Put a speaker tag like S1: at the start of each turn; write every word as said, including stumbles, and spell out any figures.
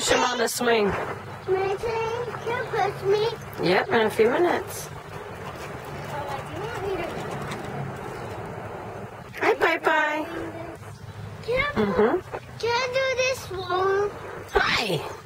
S1: push him on the swing.
S2: My turn. Can you push me?
S1: Yep, in a few minutes. Hi, bye-bye.
S2: Can I,
S1: Mm-hmm.
S2: can I do this one?
S1: Hi.